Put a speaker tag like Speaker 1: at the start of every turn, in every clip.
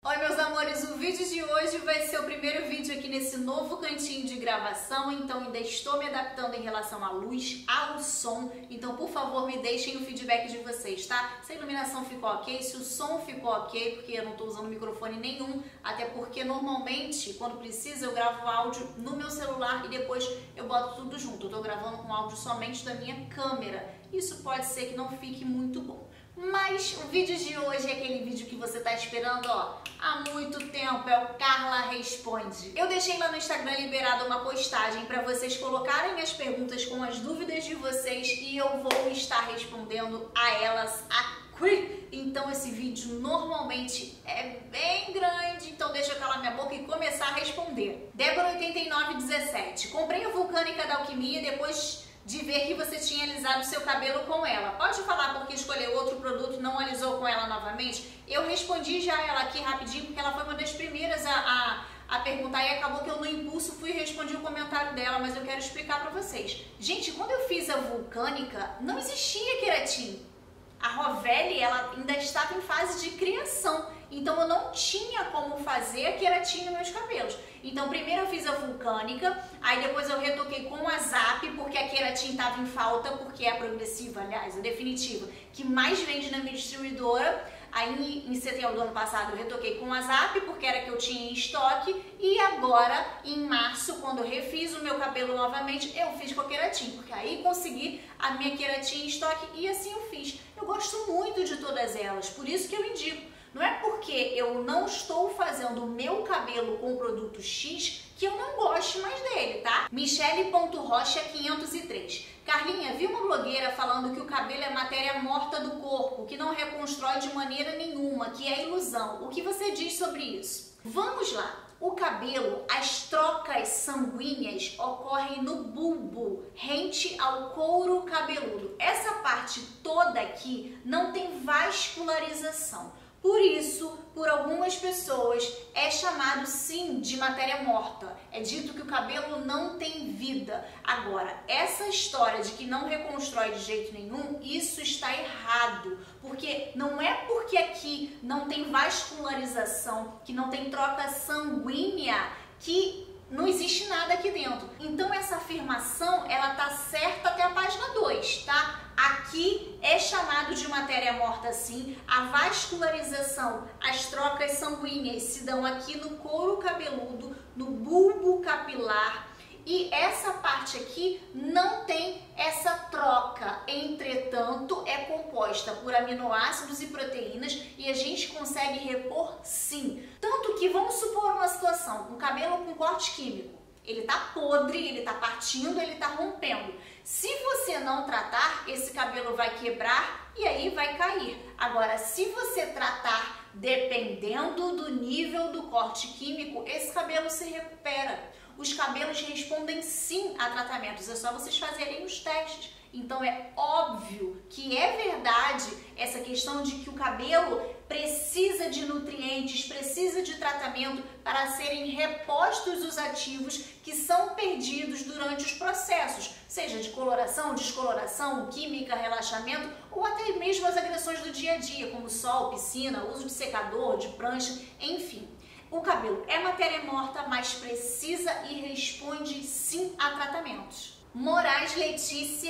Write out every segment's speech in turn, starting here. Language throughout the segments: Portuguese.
Speaker 1: Oi meus amores, o vídeo de hoje vai ser o primeiro vídeo aqui nesse novo cantinho de gravação, então ainda estou me adaptando em relação à luz, ao som, então por favor me deixem o feedback de vocês, tá? Se a iluminação ficou ok, se o som ficou ok, porque eu não estou usando microfone nenhum, até porque normalmente quando precisa eu gravo áudio no meu celular e depois eu boto tudo junto, eu estou gravando com áudio somente da minha câmera, isso pode ser que não fique muito bom. Mas o vídeo de hoje é aquele vídeo que você tá esperando, ó, há muito tempo, é o Carla Responde. Eu deixei lá no Instagram liberada uma postagem para vocês colocarem as perguntas com as dúvidas de vocês e eu vou estar respondendo a elas aqui. Então esse vídeo normalmente é bem grande, então deixa eu calar minha boca e começar a responder. Débora8917, comprei a Vulcânica da Alquimia depois de ver que você tinha alisado seu cabelo com ela. Pode falar porque escolheu outro produto e não alisou com ela novamente? Eu respondi já ela aqui rapidinho, porque ela foi uma das primeiras a perguntar e acabou que eu no impulso fui e respondi o comentário dela, mas eu quero explicar pra vocês. Gente, quando eu fiz a Vulcânica, não existia queratin. A Rovelli, ela ainda estava em fase de criação, então eu não tinha como fazer a queratin nos meus cabelos. Então primeiro eu fiz a Vulcânica, aí depois eu retoquei com a Zap, porque a queratin estava em falta, porque é a progressiva, aliás, a definitiva, que mais vende na minha distribuidora. Aí em setembro do ano passado eu retoquei com a Zap, porque era que eu tinha em estoque, e agora em março, quando eu refiz o meu cabelo novamente, eu fiz com a queratin, porque aí consegui a minha queratin em estoque e assim eu fiz. Eu gosto muito de todas elas, por isso que eu indico. Não é porque eu não estou fazendo o meu cabelo com o produto X que eu não goste mais dele, tá? Michele.rocha503. Carlinha, vi uma blogueira falando que o cabelo é matéria morta do corpo, que não reconstrói de maneira nenhuma, que é ilusão. O que você diz sobre isso? Vamos lá. O cabelo, as trocas sanguíneas ocorrem no bulbo, rente ao couro cabeludo. Essa parte toda aqui não tem vascularização. Por isso, por algumas pessoas, é chamado sim de matéria morta. É dito que o cabelo não tem vida. Agora, essa história de que não reconstrói de jeito nenhum, isso está errado. Porque não é porque aqui não tem vascularização, que não tem troca sanguínea, que não existe nada aqui dentro. Então essa afirmação, ela tá certa até a página 2, tá? Aqui é chamado de matéria morta sim, a vascularização, as trocas sanguíneas se dão aqui no couro cabeludo, no bulbo capilar, e essa parte aqui não tem essa troca, entretanto é composta por aminoácidos e proteínas e a gente consegue repor sim. Tanto que vamos supor uma situação, um cabelo com corte químico, ele tá podre, ele tá partindo, ele tá rompendo. Se você não tratar, esse cabelo vai quebrar e aí vai cair. Agora, se você tratar dependendo do nível do corte químico, esse cabelo se recupera. Os cabelos respondem sim a tratamentos, é só vocês fazerem os testes. Então é óbvio que é verdade essa questão de que o cabelo precisa de nutrientes, precisa de tratamento para serem repostos os ativos que são perdidos durante os processos, seja de coloração, descoloração, química, relaxamento ou até mesmo as agressões do dia a dia, como sol, piscina, uso de secador, de prancha, enfim. O cabelo é matéria morta, mas precisa e responde sim a tratamentos. Moraes Letícia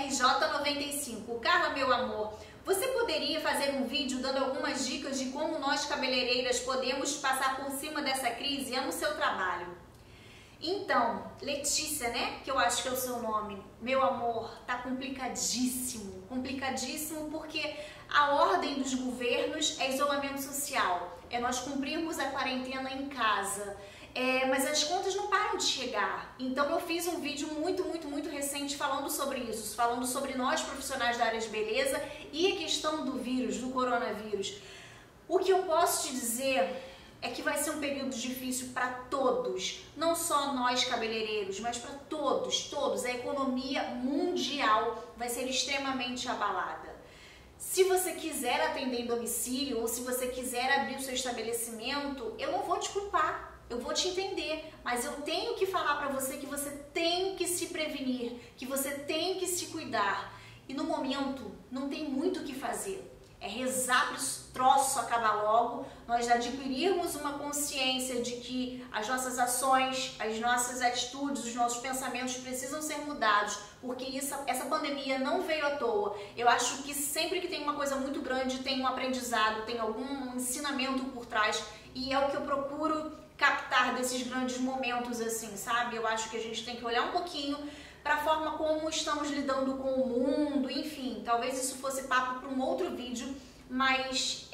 Speaker 1: RJ95. Carla, meu amor, você poderia fazer um vídeo dando algumas dicas de como nós cabeleireiras podemos passar por cima dessa crise? Amo o seu trabalho. Então, Letícia, né? Que eu acho que é o seu nome. Meu amor, tá complicadíssimo. Complicadíssimo porque a ordem dos governos é isolamento social. É nós cumprirmos a quarentena em casa. Mas as contas não param de chegar. Então eu fiz um vídeo muito recente falando sobre isso, falando sobre nós profissionais da área de beleza e a questão do vírus, do coronavírus. O que eu posso te dizer é que vai ser um período difícil para todos, não só nós cabeleireiros, mas para todos. A economia mundial vai ser extremamente abalada. Se você quiser atender em domicílio ou se você quiser abrir o seu estabelecimento, eu não vou te culpar. Eu vou te entender, mas eu tenho que falar para você que você tem que se prevenir, que você tem que se cuidar. E no momento não tem muito o que fazer. é rezar para esse troço acabar logo, nós adquirirmos uma consciência de que as nossas ações, as nossas atitudes, os nossos pensamentos precisam ser mudados, porque essa pandemia não veio à toa. Eu acho que sempre que tem uma coisa muito grande, tem um aprendizado, tem algum ensinamento por trás, e é o que eu procuro captar desses grandes momentos, assim, sabe? Eu acho que a gente tem que olhar um pouquinho para a forma como estamos lidando com o mundo, enfim, talvez isso fosse papo para um outro vídeo, mas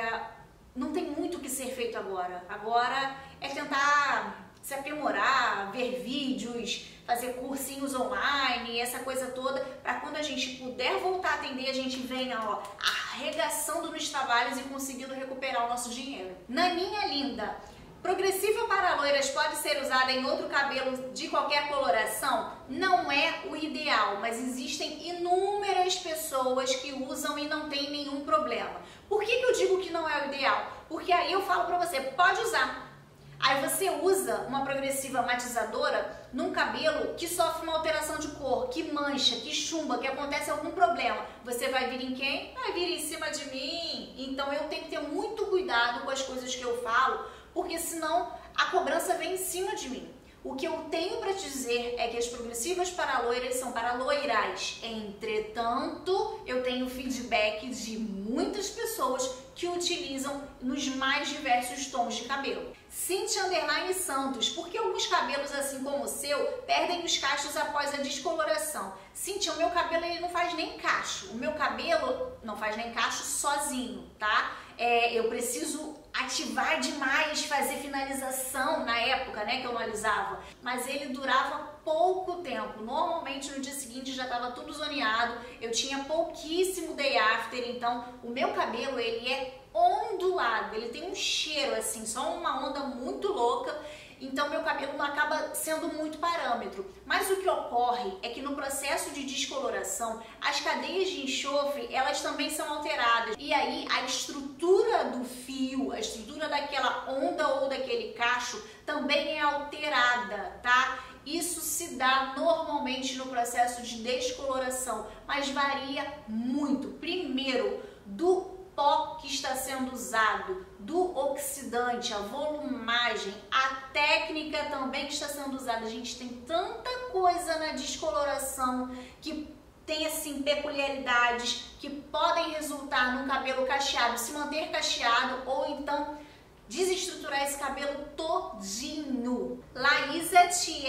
Speaker 1: não tem muito o que ser feito agora. Agora é tentar se aprimorar, ver vídeos, fazer cursinhos online, essa coisa toda, para quando a gente puder voltar a atender, a gente venha, ó, arregaçando nos trabalhos e conseguindo recuperar o nosso dinheiro. Naninha linda, progressiva para loiras pode ser usada em outro cabelo de qualquer coloração? Não é o ideal, mas existem inúmeras pessoas que usam e não tem nenhum problema. Por que eu digo que não é o ideal? Porque aí eu falo pra você, pode usar. Aí você usa uma progressiva matizadora num cabelo que sofre uma alteração de cor, que mancha, que chumba, que acontece algum problema. Você vai vir em quem? Vai vir em cima de mim. Então eu tenho que ter muito cuidado com as coisas que eu falo, porque senão a cobrança vem em cima de mim. O que eu tenho para te dizer é que as progressivas para loiras são para loirais. Entretanto, eu tenho feedback de muitas pessoas que utilizam nos mais diversos tons de cabelo. Cíntia_Santos, por que alguns cabelos assim como o seu perdem os cachos após a descoloração? Cíntia, o meu cabelo ele não faz nem cacho. O meu cabelo não faz nem cacho sozinho, tá? Eu preciso ativar demais, fazer finalização na época, né, que eu não alisava. Mas ele durava pouco tempo. Normalmente no dia seguinte já estava tudo zoneado. Eu tinha pouquíssimo day after, então o meu cabelo ele é ondulado, ele tem um cheiro assim, só uma onda muito louca. Então meu cabelo não acaba sendo muito parâmetro. Mas o que ocorre é que no processo de descoloração, as cadeias de enxofre, elas também são alteradas. E aí a estrutura do fio, a estrutura daquela onda ou daquele cacho também é alterada, tá? Isso se dá normalmente no processo de descoloração, mas varia muito. Primeiro, do pó que está sendo usado, do oxidante, a volumagem, a técnica também que está sendo usada. A gente tem tanta coisa na descoloração que tem assim peculiaridades que podem resultar num cabelo cacheado, se manter cacheado ou então desestruturar esse cabelo todinho. Laísa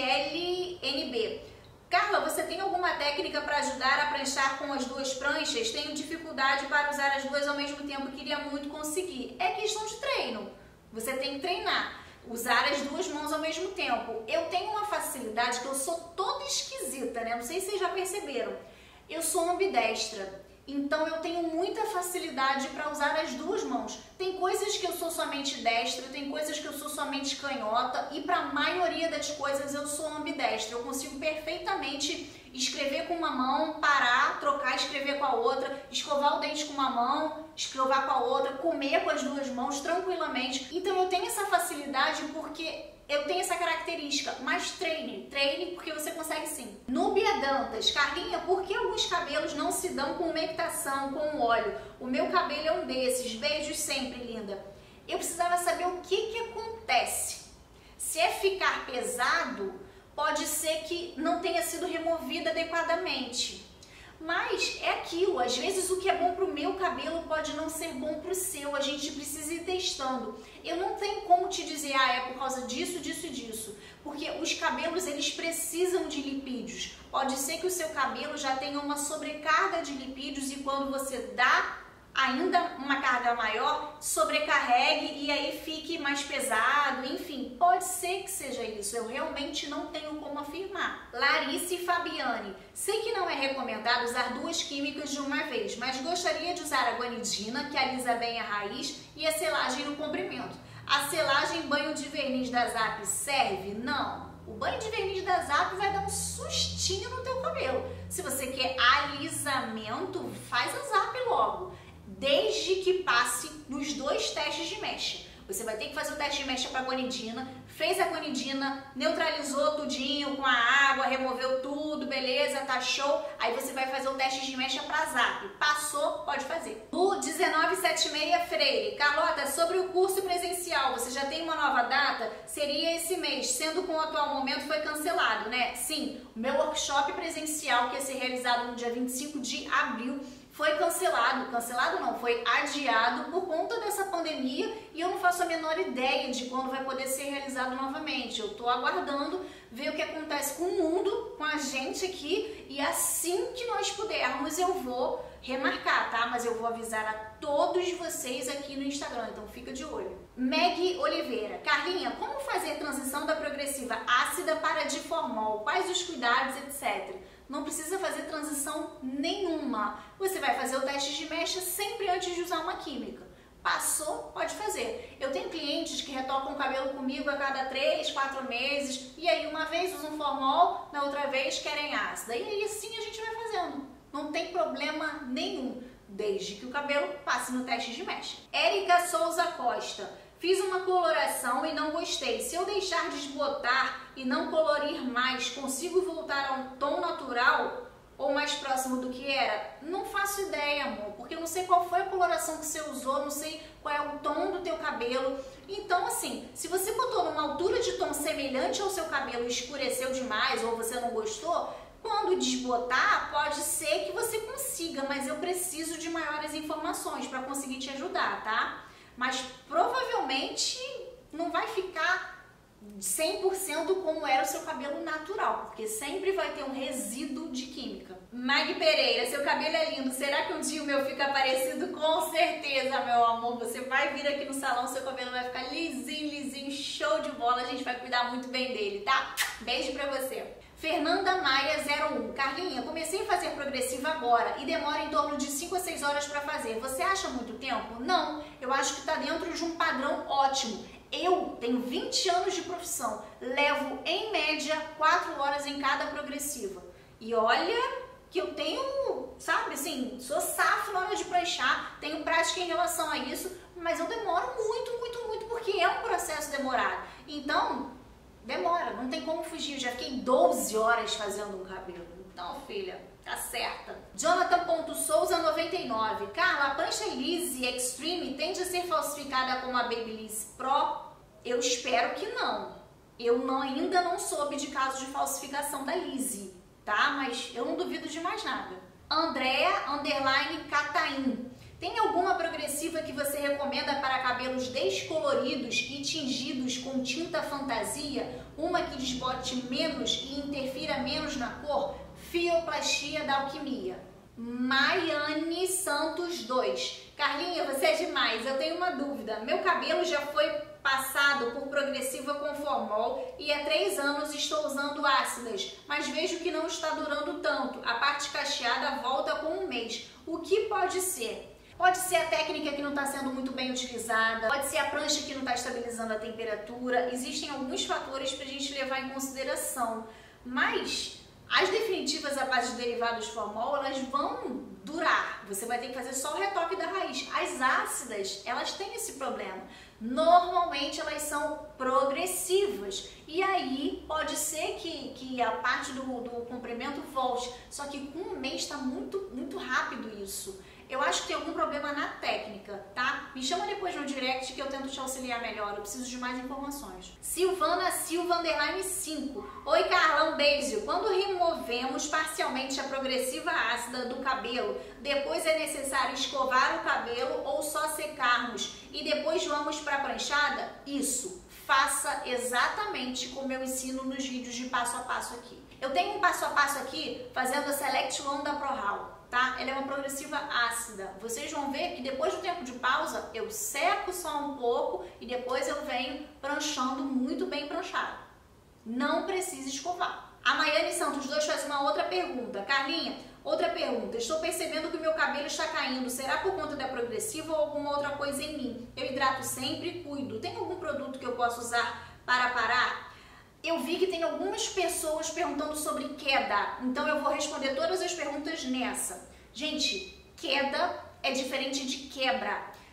Speaker 1: TLNB. Carla, você tem alguma técnica para ajudar a pranchar com as duas pranchas? Tenho dificuldade para usar as duas ao mesmo tempo e queria muito conseguir. É questão de treino. Você tem que treinar. Usar as duas mãos ao mesmo tempo. Eu tenho uma facilidade que eu sou toda esquisita, né? Não sei se vocês já perceberam. Eu sou ambidestra. Então eu tenho muita facilidade para usar as duas mãos. Tem coisas que eu sou somente destra, tem coisas que eu sou somente canhota e para a maioria das coisas eu sou ambidestra. Eu consigo perfeitamente escrever com uma mão, parar, trocar, escrever com a outra, escovar o dente com uma mão, escovar com a outra, comer com as duas mãos tranquilamente. Então eu tenho essa facilidade porque eu tenho essa característica, mas treine porque você consegue sim. Núbia Dantas, Carlinha, por que alguns cabelos não se dão com umectação, com óleo? O meu cabelo é um desses, beijos sempre, linda. Eu precisava saber o que acontece. Se é ficar pesado, pode ser que não tenha sido removido adequadamente. Mas é aquilo, às vezes o que é bom para o meu cabelo pode não ser bom para o seu, a gente precisa ir testando. Eu não tenho como te dizer, é por causa disso, disso e disso, porque os cabelos eles precisam de lipídios. Pode ser que o seu cabelo já tenha uma sobrecarga de lipídios e quando você dá ainda uma carga maior, sobrecarregue e aí fique mais pesado, enfim, pode ser que seja isso, eu realmente não tenho como afirmar. Larissa e Fabiane, sei que não é recomendado usar duas químicas de uma vez, mas gostaria de usar a guanidina, que alisa bem a raiz, e a selagem no comprimento. A selagem banho de verniz da Zap serve? Não. O banho de verniz da Zap vai dar um sustinho no teu cabelo. Se você quer alisamento, faz a Zap logo. Desde que passe nos dois testes de mecha. Você vai ter que fazer o teste de mecha para guanidina, fez a guanidina, neutralizou tudinho com a água, removeu tudo, beleza, tá show. Aí você vai fazer o teste de mecha para Zap. Passou, pode fazer. O 1976 Freire. Carlota, sobre o curso presencial, você já tem uma nova data? Seria esse mês, sendo que o atual momento foi cancelado, né? Sim, o meu workshop presencial, que ia ser realizado no dia 25 de abril, foi cancelado. Cancelado não, foi adiado por conta dessa pandemia e eu não faço a menor ideia de quando vai poder ser realizado novamente. Eu tô aguardando ver o que acontece com o mundo, com a gente aqui, e assim que nós pudermos eu vou remarcar, tá? Mas eu vou avisar a todos vocês aqui no Instagram, então fica de olho. Meg Oliveira. Carlinha, como fazer transição da progressiva ácida para diformol? Quais os cuidados, etc? Não precisa fazer transição nenhuma. Você vai fazer o teste de mecha sempre antes de usar uma química. Passou, pode fazer. Eu tenho clientes que retocam o cabelo comigo a cada 3, 4 meses, e aí uma vez usam formol, na outra vez querem ácida. E aí assim a gente vai fazendo. Não tem problema nenhum, desde que o cabelo passe no teste de mecha. Érica Souza Costa. Fiz uma coloração e não gostei. Se eu deixar desbotar e não colorir mais, consigo voltar a um tom natural ou mais próximo do que era? Não faço ideia, amor, porque eu não sei qual foi a coloração que você usou, não sei qual é o tom do teu cabelo. Então, assim, se você botou numa altura de tom semelhante ao seu cabelo e escureceu demais ou você não gostou, quando desbotar, pode ser que você consiga, mas eu preciso de maiores informações para conseguir te ajudar, tá? Mas provavelmente não vai ficar 100% como era o seu cabelo natural, porque sempre vai ter um resíduo de química. Mag Pereira, seu cabelo é lindo, será que um dia o meu fica parecido? Com certeza, meu amor, você vai vir aqui no salão, seu cabelo vai ficar lisinho, lisinho, show de bola, a gente vai cuidar muito bem dele, tá? Beijo pra você. Fernanda Maia 01. Carlinha, comecei a fazer progressiva agora e demora em torno de 5 a 6 horas para fazer. Você acha muito tempo? Não, eu acho que está dentro de um padrão ótimo. Eu tenho 20 anos de profissão, levo em média 4 horas em cada progressiva. E olha que eu tenho, sabe, assim, sou safo na hora de pranchar, tenho prática em relação a isso, mas eu demoro muito, muito, muito, porque é um processo demorado. Então, demora, não tem como fugir. Eu já fiquei 12 horas fazendo um cabelo. Então, filha, tá certa. Jonathan.Souza 99. Carla, a prancha Lise Extreme tende a ser falsificada como a Babyliss Pro? Eu espero que não. Ainda não soube de caso de falsificação da Lise, tá? Mas eu não duvido de mais nada. Andrea_Cataim. Tem alguma progressiva que você recomenda para cabelos descoloridos e tingidos com tinta fantasia? Uma que desbote menos e interfira menos na cor? Fioplastia da Alquimia. Maiane Santos 2. Carlinha, você é demais. Eu tenho uma dúvida. Meu cabelo já foi passado por progressiva com formol e há 3 anos estou usando ácidas, mas vejo que não está durando tanto. A parte cacheada volta com 1 mês. O que pode ser? Pode ser a técnica que não está sendo muito bem utilizada, pode ser a prancha que não está estabilizando a temperatura. Existem alguns fatores para a gente levar em consideração, mas as definitivas à base de derivados de formol, elas vão durar. Você vai ter que fazer só o retoque da raiz. As ácidas, elas têm esse problema. Normalmente elas são progressivas e aí pode ser que a parte do comprimento volte, só que com 1 mês está muito rápido isso. Eu acho que tem algum problema na técnica, tá? Me chama depois no direct que eu tento te auxiliar melhor, eu preciso de mais informações. Silvana Silva _ 5. Oi Carla, um beijo. Quando removemos parcialmente a progressiva ácida do cabelo, depois é necessário escovar o cabelo ou só secarmos e depois vamos para a pranchada? Isso, faça exatamente como eu ensino nos vídeos de passo a passo aqui. Eu tenho um passo a passo aqui fazendo a Select One da ProHaul. Tá? Ela é uma progressiva ácida. Vocês vão ver que depois do tempo de pausa, eu seco só um pouco e depois eu venho pranchando muito bem pranchado. Não precisa escovar. A Maiane Santos 2 faz uma outra pergunta. Carlinha, outra pergunta. Estou percebendo que o meu cabelo está caindo. Será por conta da progressiva ou alguma outra coisa em mim? Eu hidrato sempre e cuido. Tem algum produto que eu possa usar para parar? Eu vi que tem algumas pessoas perguntando sobre queda, então eu vou responder todas as perguntas nessa. Gente, queda é diferente de quebra.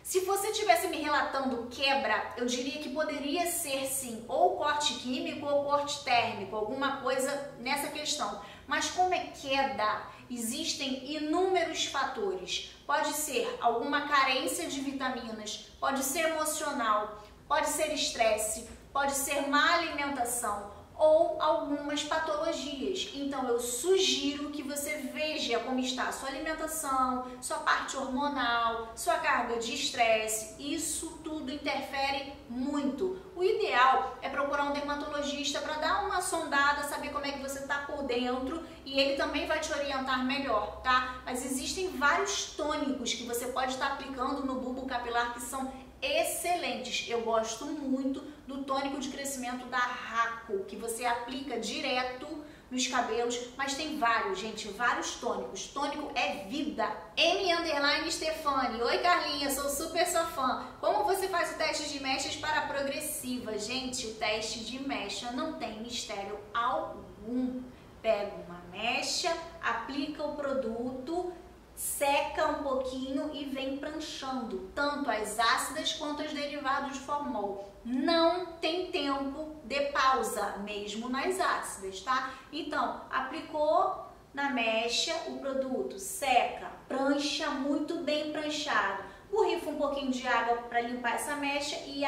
Speaker 1: Se você estivesse me relatando quebra, eu diria que poderia ser sim, ou corte químico ou corte térmico, alguma coisa nessa questão. Mas como é queda, existem inúmeros fatores. Pode ser alguma carência de vitaminas, pode ser emocional, pode ser estresse, pode ser má alimentação ou algumas patologias. Então eu sugiro que você veja como está a sua alimentação, sua parte hormonal, sua carga de estresse. Isso tudo interfere muito. O ideal é procurar um dermatologista para dar uma sondada, saber como é que você está por dentro, e ele também vai te orientar melhor, tá? Mas existem vários tônicos que você pode estar aplicando no bulbo capilar que são excelentes. Eu gosto muito do tônico de crescimento da Raco, que você aplica direto nos cabelos, mas tem vários, gente, vários tônicos. Tônico é vida. M_Stefani. Oi, Carlinha, sou super sua fã. Como você faz o teste de mechas para a progressiva? Gente, o teste de mecha não tem mistério algum. Pega uma mecha, aplica o produto, seca um pouquinho e vem pranchando, tanto as ácidas quanto os derivados de formol. Não tem tempo de pausa, mesmo nas ácidas, tá? Então, aplicou na mecha o produto, seca, prancha muito bem pranchado, borrifa um pouquinho de água para limpar essa mecha e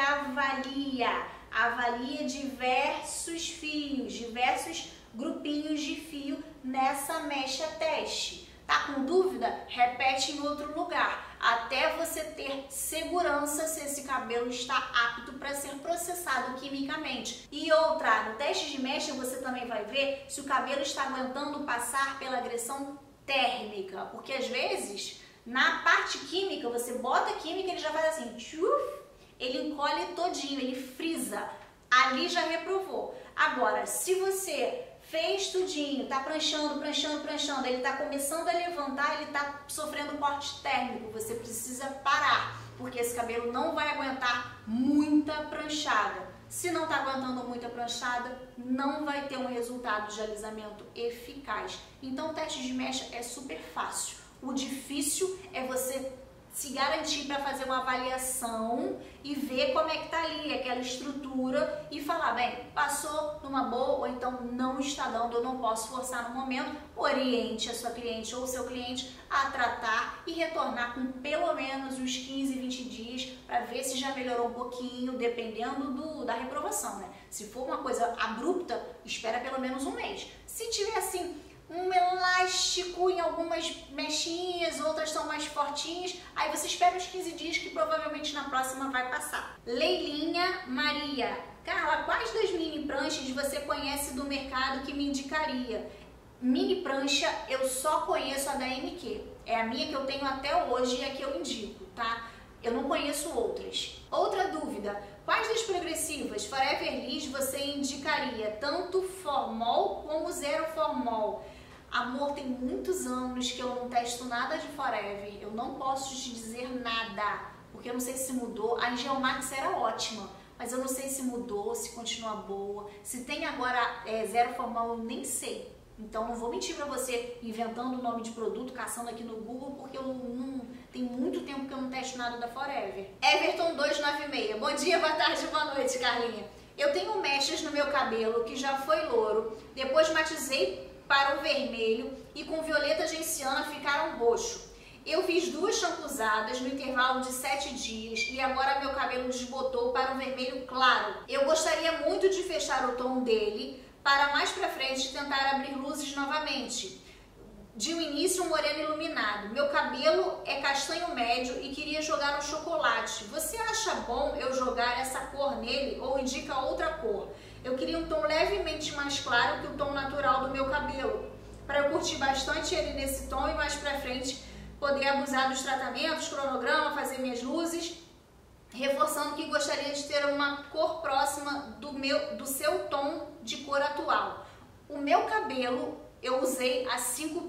Speaker 1: avalia diversos fios, diversos grupinhos de fio nessa mecha teste. Tá com dúvida? Repete em outro lugar, até você ter segurança se esse cabelo está apto para ser processado quimicamente. E outra, no teste de mecha você também vai ver se o cabelo está aguentando passar pela agressão térmica, porque às vezes na parte química você bota química, ele já faz assim, tchuf, ele encolhe todinho, ele frisa, ali já reprovou. Agora, se você fez tudinho, tá pranchando, ele tá começando a levantar, ele tá sofrendo corte térmico, você precisa parar, porque esse cabelo não vai aguentar muita pranchada. Se não tá aguentando muita pranchada, não vai ter um resultado de alisamento eficaz. Então o teste de mecha é super fácil. O difícil é você se garantir para fazer uma avaliação e ver como é que tá ali aquela estrutura e falar, bem, passou numa boa ou então não está dando, eu não posso forçar no momento. Oriente a sua cliente ou seu cliente a tratar e retornar com pelo menos uns 15, 20 dias para ver se já melhorou um pouquinho, dependendo da reprovação, né? Se for uma coisa abrupta, espera pelo menos um mês. Se tiver assim um elástico em algumas mechinhas, outras são mais fortinhas, aí você espera uns 15 dias que provavelmente na próxima vai passar. Leilinha Maria. Carla, quais das mini pranchas você conhece do mercado que me indicaria? Mini prancha eu só conheço a da MQ, é a minha que eu tenho até hoje e a que eu indico, tá? Eu não conheço outras. Outra dúvida, quais das progressivas Forever Liss você indicaria, tanto formol como zero formol? Amor, tem muitos anos que eu não testo nada de Forever, eu não posso te dizer nada, porque eu não sei se mudou. A Geomax era ótima, mas eu não sei se mudou, se continua boa. Se tem agora zero formol, eu nem sei. Então não vou mentir pra você inventando o nome de produto, caçando aqui no Google, porque eu não tem muito tempo que eu não testo nada da Forever. Everton 296, bom dia, boa tarde, boa noite, Carlinha. Eu tenho mechas no meu cabelo que já foi louro, depois matizei para o vermelho e com violeta genciana ficaram roxo. Eu fiz 2 shampoadas no intervalo de 7 dias e agora meu cabelo desbotou para um vermelho claro. Eu gostaria muito de fechar o tom dele para mais pra frente tentar abrir luzes novamente. De um início um moreno iluminado. Meu cabelo é castanho médio e queria jogar no chocolate. Você acha bom eu jogar essa cor nele ou indica outra cor? Eu queria um tom levemente mais claro que o tom natural do meu cabelo, para eu curtir bastante ele nesse tom e mais pra frente poder abusar dos tratamentos, cronograma, fazer minhas luzes, reforçando que gostaria de ter uma cor próxima do seu tom de cor atual. O meu cabelo eu usei a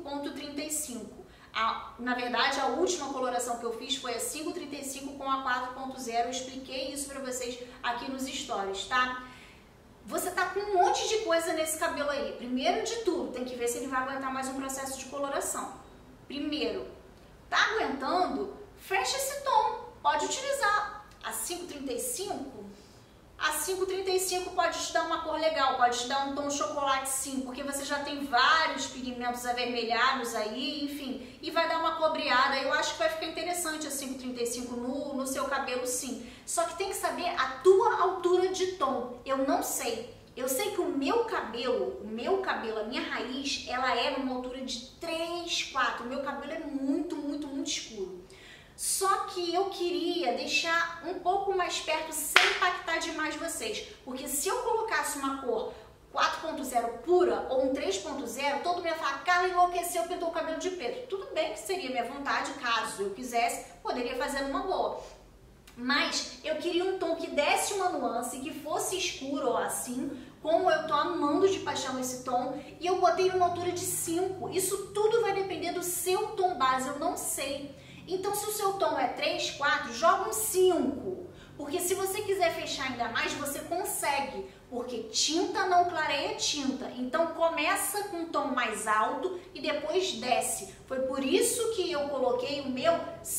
Speaker 1: 5.35. Na verdade, a última coloração que eu fiz foi a 5.35 com a 4.0. Eu expliquei isso para vocês aqui nos stories, tá? Você tá com um monte de coisa nesse cabelo aí. Primeiro de tudo, tem que ver se ele vai aguentar mais um processo de coloração. Primeiro, tá aguentando? Fecha esse tom. pode utilizar a 535. A 535 pode te dar uma cor legal, pode te dar um tom chocolate sim, porque você já tem vários pigmentos avermelhados aí, enfim, e vai dar uma cobreada. Eu acho que vai ficar interessante a 535 no seu cabelo sim. Só que tem que saber a tua altura de tom. Eu não sei. Eu sei que o meu cabelo, a minha raiz, ela é numa altura de 3, 4. O meu cabelo é muito, muito, muito escuro. Só que eu queria deixar um pouco mais perto sem impactar demais vocês. Porque se eu colocasse uma cor 4.0 pura ou um 3.0, todo mundo ia falar, Carla enlouqueceu, pintou o cabelo de preto. Tudo bem que seria minha vontade, caso eu quisesse, poderia fazer numa boa. Mas eu queria um tom que desse uma nuance, que fosse escuro ou assim, como eu tô amando de paixão esse tom, e eu botei numa altura de 5. Isso tudo vai depender do seu tom base, eu não sei. Então, se o seu tom é 3, 4, joga um 5. Porque se você quiser fechar ainda mais, você consegue. Porque tinta não clareia tinta. Então, começa com um tom mais alto e depois desce. Foi por isso que eu coloquei o meu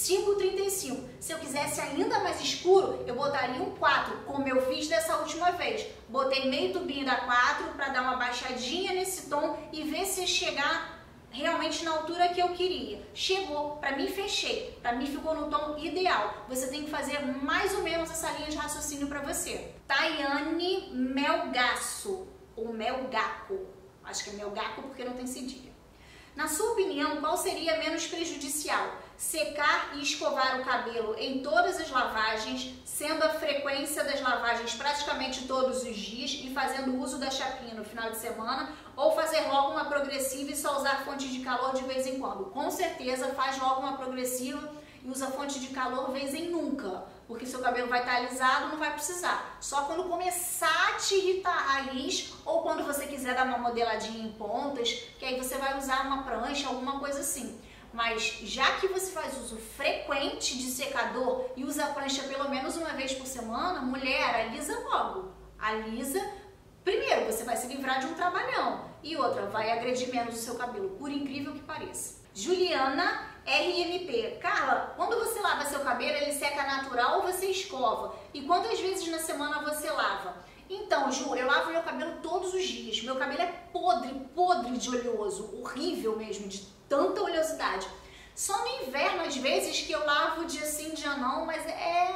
Speaker 1: 5,35. Se eu quisesse ainda mais escuro, eu botaria um 4, como eu fiz dessa última vez. Botei meio tubinho da 4 para dar uma baixadinha nesse tom e ver se chegar realmente na altura que eu queria. Chegou, para mim fechei, para mim ficou no tom ideal. Você tem que fazer mais ou menos essa linha de raciocínio para você. Tayane Melgaço, ou Melgaco, acho que é Melgaco porque não tem cedilha. Na sua opinião, qual seria menos prejudicial? Secar e escovar o cabelo em todas as lavagens, sendo a frequência das lavagens praticamente todos os dias e fazendo uso da chapinha no final de semana, ou fazer logo uma progressiva e só usar fonte de calor de vez em quando? Com certeza faz logo uma progressiva e usa fonte de calor vez em nunca, porque seu cabelo vai estar alisado, não vai precisar. Só quando começar a te irritar a raiz ou quando você quiser dar uma modeladinha em pontas, que aí você vai usar uma prancha, alguma coisa assim. Mas já que você faz uso frequente de secador e usa a prancha pelo menos uma vez por semana, mulher, alisa logo. Alisa. Primeiro, você vai se livrar de um trabalhão. E outra, vai agredir menos o seu cabelo, por incrível que pareça. Juliana RMP. Carla, quando você lava seu cabelo, ele seca natural ou você escova? E quantas vezes na semana você lava? Então, Ju, eu lavo meu cabelo todos os dias. Meu cabelo é podre de oleoso. Horrível mesmo, de tanta oleosidade. Só no inverno, às vezes, que eu lavo dia sim, dia não, mas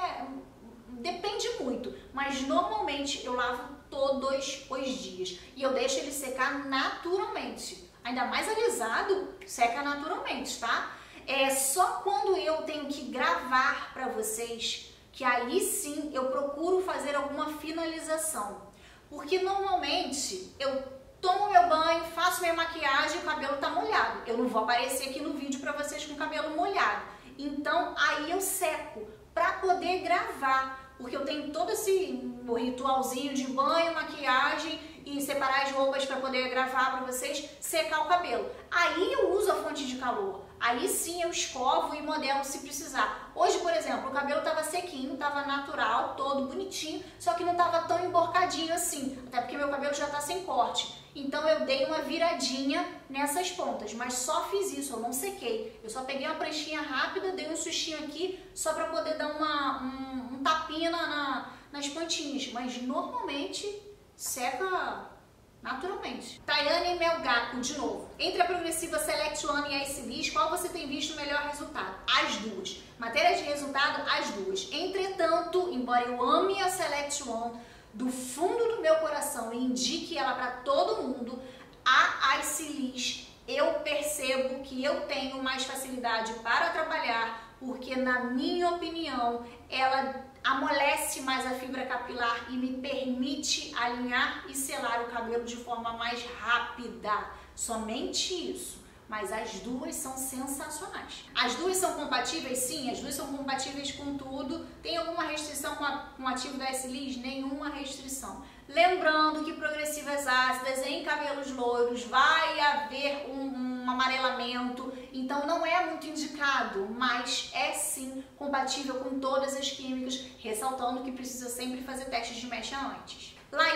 Speaker 1: depende muito. Mas normalmente eu lavo todos os dias. E eu deixo ele secar naturalmente. Ainda mais alisado, seca naturalmente, tá? É só quando eu tenho que gravar para vocês que aí sim eu procuro fazer alguma finalização. Porque normalmente eu tomo meu banho, faço minha maquiagem e o cabelo tá molhado. Eu não vou aparecer aqui no vídeo para vocês com o cabelo molhado. Então aí eu seco para poder gravar. Porque eu tenho todo esse ritualzinho de banho, maquiagem e separar as roupas para poder gravar para vocês, secar o cabelo. Aí eu uso a fonte de calor. Aí sim eu escovo e modelo se precisar. Hoje, por exemplo, o cabelo estava sequinho, estava natural, todo bonitinho, só que não estava tão emborcadinho assim, até porque meu cabelo já está sem corte. Então eu dei uma viradinha nessas pontas, mas só fiz isso, eu não sequei. Eu só peguei uma pranchinha rápida, dei um sustinho aqui, só para poder dar um tapinha nas pontinhas, mas normalmente seca naturalmente. Tayane Melgaco, de novo. Entre a progressiva Select One e a Ice Liss, qual você tem visto o melhor resultado? As duas. Matéria de resultado, as duas. Entretanto, embora eu ame a Select One do fundo do meu coração e indique ela para todo mundo, a Ice Liss eu percebo que eu tenho mais facilidade para trabalhar, porque na minha opinião ela amolece mais a fibra capilar e me permite alinhar e selar o cabelo de forma mais rápida. Somente isso. Mas as duas são sensacionais. As duas são compatíveis? Sim, as duas são compatíveis com tudo. Tem alguma restrição com o ativo da Ice Liss? Nenhuma restrição. Lembrando que progressivas ácidas em cabelos loiros vai haver um amarelamento, então não é muito indicado, mas é sim compatível com todas as químicas, ressaltando que precisa sempre fazer testes de mecha antes.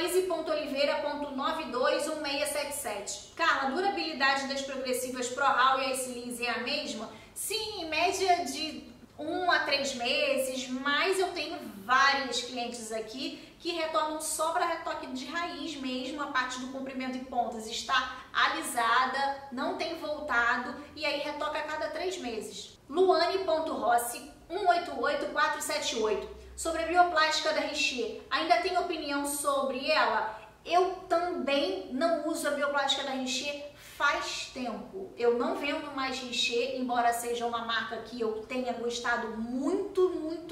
Speaker 1: Laís.oliveira.921677. Carla, a durabilidade das progressivas ProHaul e Ice Liss é a mesma? Sim, em média de 1 a 3 meses, mas eu tenho vários clientes aqui que retornam só para retoque de raiz mesmo, a parte do comprimento e pontas está alisada, não tem voltado e aí retoca a cada 3 meses. Luane.Rossi 188478, sobre a bioplástica da Richer, ainda tem opinião sobre ela? Eu também não uso a bioplástica da Richer faz tempo. Eu não vendo mais Richer, embora seja uma marca que eu tenha gostado muito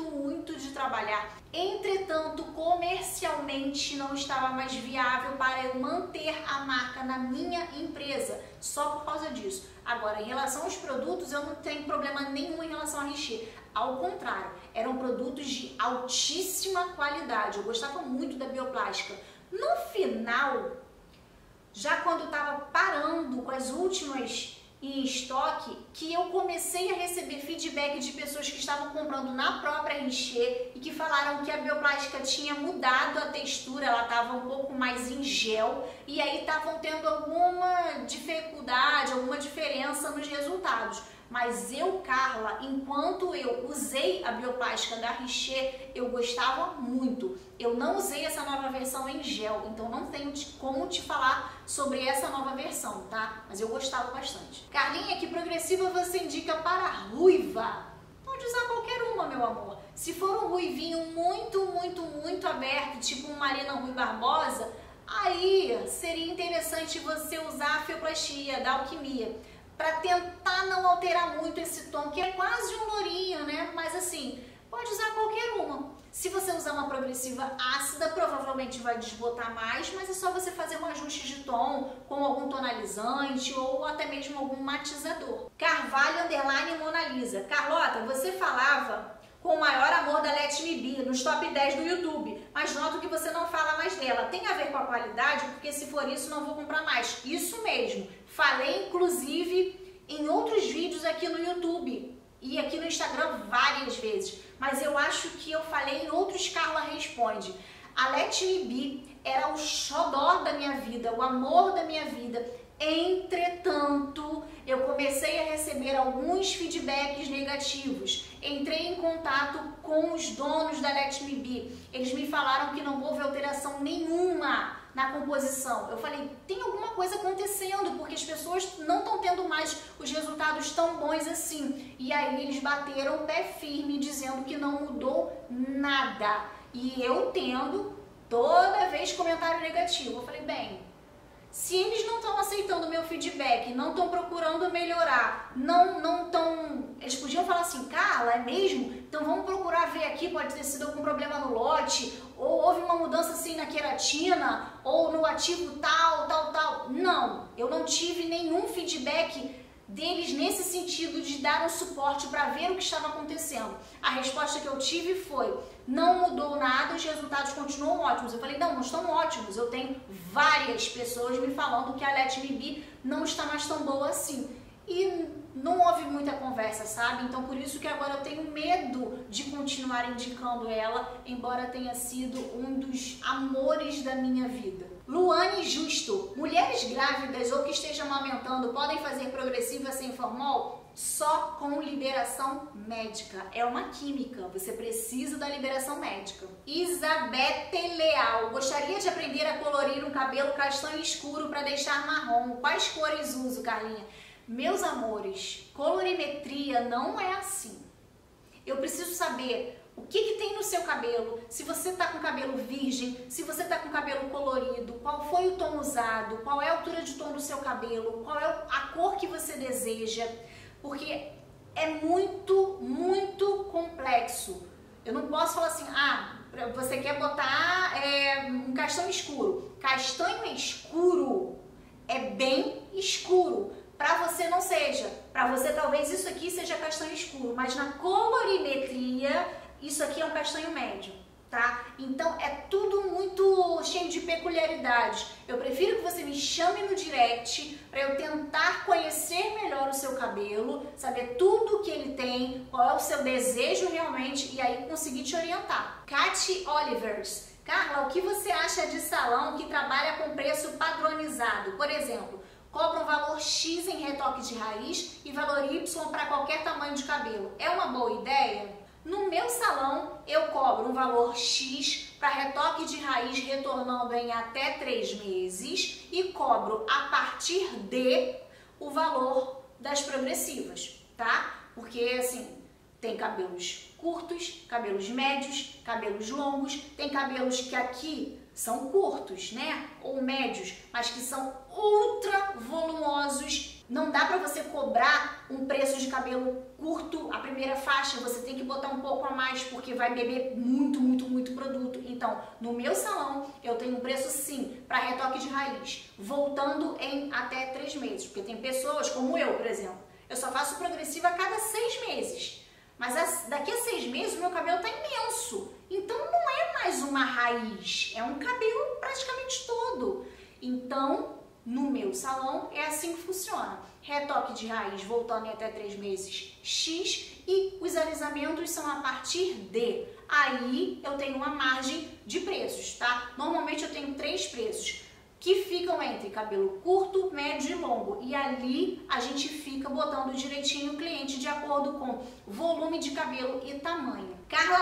Speaker 1: de trabalhar. Entretanto, comercialmente não estava mais viável para eu manter a marca na minha empresa, só por causa disso. Agora, em relação aos produtos, eu não tenho problema nenhum em relação a Richer. Ao contrário, eram produtos de altíssima qualidade. Eu gostava muito da bioplástica. No final, já quando estava parando com as últimas em estoque, que eu comecei a receber feedback de pessoas que estavam comprando na própria Richer e que falaram que a bioplástica tinha mudado a textura, ela estava um pouco mais em gel e aí estavam tendo alguma dificuldade, alguma diferença nos resultados. Mas eu, Carla, enquanto eu usei a bioplástica da Richer, eu gostava muito. Eu não usei essa nova versão em gel, então não tenho como te falar sobre essa nova versão, tá? Mas eu gostava bastante. Carlinha, que progressiva você indica para ruiva? Pode usar qualquer uma, meu amor. Se for um ruivinho muito aberto, tipo um Marina Rui Barbosa, aí seria interessante você usar a Fioplastia da Alquimia, para tentar não alterar muito esse tom, que é quase um lourinho, né? Mas assim, pode usar qualquer uma. Se você usar uma progressiva ácida, provavelmente vai desbotar mais, mas é só você fazer um ajuste de tom com algum tonalizante ou até mesmo algum matizador. Carvalho_Mona Lisa. Carlota, você falava com o maior amor da Let Me Be nos top 10 do YouTube, mas noto que você não fala mais dela. Tem a ver com a qualidade? Porque se for isso, não vou comprar mais. Isso mesmo. Falei, inclusive, em outros vídeos aqui no YouTube e aqui no Instagram várias vezes, mas eu acho que eu falei em outros Carla Responde. A Let Me Be era o xodó da minha vida, o amor da minha vida. Entretanto, eu comecei a receber alguns feedbacks negativos. Entrei em contato com os donos da Let Me Be. Eles me falaram que não houve alteração nenhuma na composição. Eu falei, tem alguma coisa acontecendo, porque as pessoas não estão tendo mais os resultados tão bons assim. E aí eles bateram o pé firme, dizendo que não mudou nada. E eu tendo toda vez comentário negativo. Eu falei, bem, se eles não estão aceitando o meu feedback, não estão procurando melhorar, não estão... Eles podiam falar assim, Carla, é mesmo? Então vamos procurar ver aqui, pode ter sido algum problema no lote, ou houve uma mudança assim na queratina, ou no ativo tal. Não, eu não tive nenhum feedback deles nesse sentido de dar um suporte para ver o que estava acontecendo. A resposta que eu tive foi, não mudou nada, os resultados continuam ótimos. Eu falei, não estão ótimos, eu tenho várias pessoas me falando que a Let Me Be não está mais tão boa assim. E não houve muita conversa, sabe? Então por isso que agora eu tenho medo de continuar indicando ela, embora tenha sido um dos amores da minha vida. Luane Justo, mulheres grávidas ou que estejam amamentando podem fazer progressiva sem formol? Só com liberação médica. É uma química, você precisa da liberação médica. Isabete Leal, gostaria de aprender a colorir um cabelo castanho escuro para deixar marrom. Quais cores uso, Carlinha? Meus amores, colorimetria não é assim. Eu preciso saber o que tem no seu cabelo, se você está com cabelo virgem, se você está com cabelo colorido, qual foi o tom usado, qual é a altura de tom do seu cabelo, qual é a cor que você deseja, porque é muito complexo. Eu não posso falar assim, você quer botar um castanho escuro. Castanho escuro é bem escuro. Para você não seja. Para você talvez isso aqui seja castanho escuro, mas na colorimetria isso aqui é um castanho médio, tá? Então é tudo muito cheio de peculiaridades. Eu prefiro que você me chame no direct para eu tentar conhecer melhor o seu cabelo, saber tudo o que ele tem, qual é o seu desejo realmente e aí conseguir te orientar. Katy Olivers, Carla, o que você acha de salão que trabalha com preço padronizado? Por exemplo, cobro um valor X em retoque de raiz e valor Y para qualquer tamanho de cabelo. É uma boa ideia? No meu salão, eu cobro um valor X para retoque de raiz retornando em até 3 meses e cobro a partir de o valor das progressivas, tá? Porque, assim, tem cabelos curtos, cabelos médios, cabelos longos, tem cabelos que aqui são curtos, né? Ou médios, mas que são ultra volumosos. Não dá pra você cobrar um preço de cabelo curto, a primeira faixa, você tem que botar um pouco a mais, porque vai beber muito produto. Então, no meu salão, eu tenho um preço sim, para retoque de raiz, voltando em até 3 meses. Porque tem pessoas, como eu, por exemplo, eu só faço progressiva a cada 6 meses. Mas daqui a 6 meses o meu cabelo tá imenso. Então não é mais uma raiz, é um cabelo praticamente todo. Então, no meu salão é assim que funciona. Retoque de raiz voltando em até 3 meses X e os alisamentos são a partir de. Aí eu tenho uma margem de preços, tá? Normalmente eu tenho 3 preços que ficam entre cabelo curto, médio e longo. E ali a gente fica botando direitinho o cliente de acordo com volume de cabelo e tamanho. Carla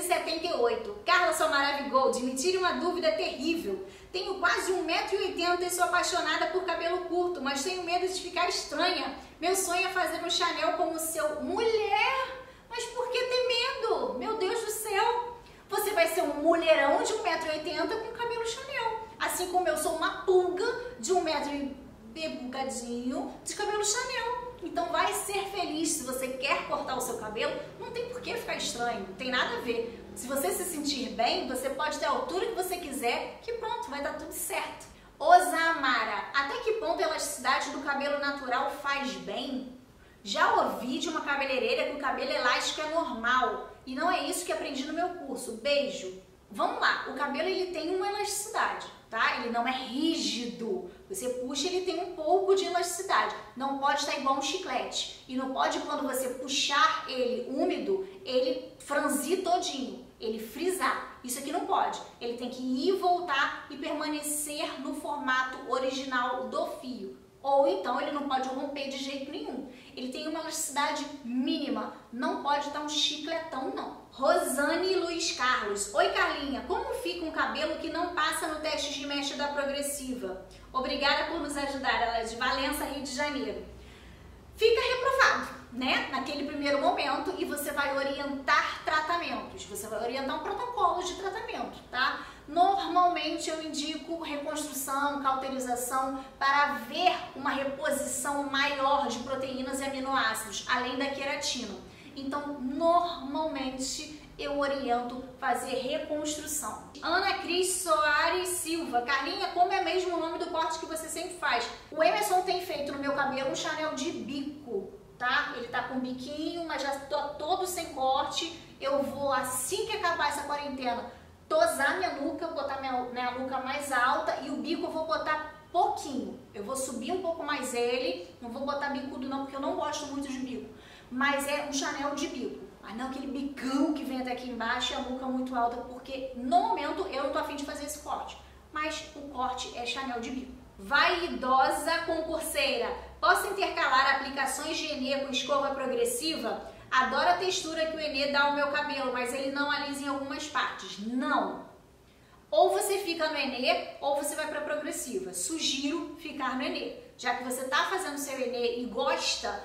Speaker 1: 1378. Carla, sou Maravigold, me tire uma dúvida terrível. Tenho quase 1,80 m e sou apaixonada por cabelo curto, mas tenho medo de ficar estranha. Meu sonho é fazer um Chanel como o seu. Mulher, mas por que ter medo? Meu Deus do céu. Você vai ser um mulherão de 1,80 m com cabelo Chanel. Assim como eu sou uma pulga de 1 metro e bebugadinho de cabelo Chanel. Então vai ser feliz. Se você quer cortar o seu cabelo, não tem por que ficar estranho, não tem nada a ver. Se você se sentir bem, você pode ter a altura que você quiser, que pronto, vai dar tudo certo. Osamara, até que ponto a elasticidade do cabelo natural faz bem? Já ouvi de uma cabeleireira que o cabelo elástico é normal. E não é isso que aprendi no meu curso. Beijo! Vamos lá, o cabelo ele tem uma elasticidade, tá? Ele não é rígido. Você puxa, ele tem um pouco de elasticidade. Não pode estar igual um chiclete. E não pode, quando você puxar ele úmido, ele franzir todinho, ele frisar. Isso aqui não pode. Ele tem que ir e voltar e permanecer no formato original do fio. Ou então ele não pode romper de jeito nenhum. Ele tem uma elasticidade mínima, não pode estar um chicletão não. Rosane Luiz Carlos. Oi Carlinha, como fica um cabelo que não passa no teste de mecha da progressiva? Obrigada por nos ajudar, ela é de Valença, Rio de Janeiro. Fica reprovado, né? Naquele primeiro momento e você vai orientar tratamentos, você vai orientar um protocolo de tratamento, tá? Normalmente eu indico reconstrução, cauterização para ver uma reposição maior de proteínas e aminoácidos, além da queratina. Então, normalmente eu oriento fazer reconstrução. Ana Cris Soares Silva. Carlinha, como é mesmo o nome do corte que você sempre faz? O Emerson tem feito no meu cabelo um Chanel de bico, tá? Ele tá com biquinho, mas já tô todo sem corte. Eu vou, assim que acabar essa quarentena, tosar minha nuca, botar minha nuca mais alta e o bico eu vou botar pouquinho. Eu vou subir um pouco mais ele, não vou botar bicudo não, porque eu não gosto muito de bico. Mas é um Chanel de bico. Mas não aquele bicão que vem até aqui embaixo e a nuca muito alta, porque no momento eu não tô afim de fazer esse corte. Mas o corte é Chanel de bico. Vaidosa concurseira. Posso intercalar aplicações de Enê com escova progressiva? Adoro a textura que o Enê dá ao meu cabelo, mas ele não alisa em algumas partes. Não. Ou você fica no Enê, ou você vai para progressiva. Sugiro ficar no Enê. Já que você está fazendo seu Enê e gosta,